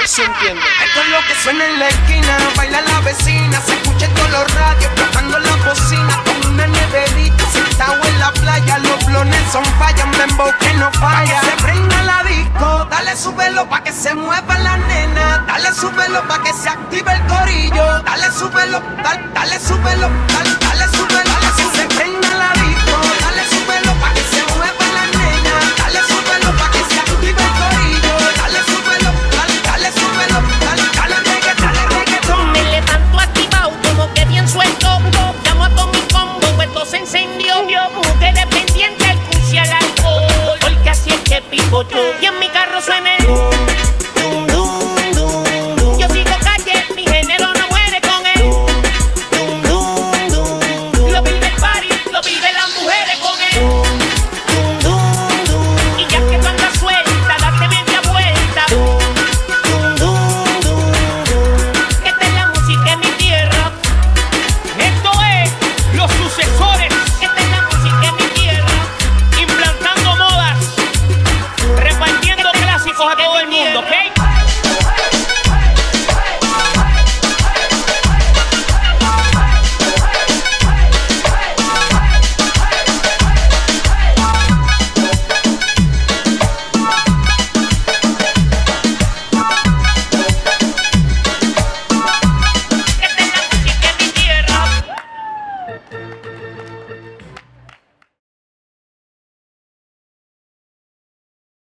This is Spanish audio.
si entiende. Esto es lo que suena en la esquina, baila la vecina, se escucha en todos los radios, explotando la bocina, con una neverita, sentado en la playa, los blones son fallan, Bembo que no falla. Se prenda la disco, dale súbelo pa' que se mueva la nena, dale súbelo pa' que se active el corillo, dale súbelo, dale súbelo, dale súbelo, dale que se prenda la disco, dale súbelo pa' que se mueva la nena, dale súbelo pa' que se active el corillo, dale súbelo, dale súbelo, dale reggaetón. Me levanto activado como que bien suelto, llamo a todo mi combo, esto se encendió. Mujeres pendientes al crucial alcohol, porque así es que pico yo.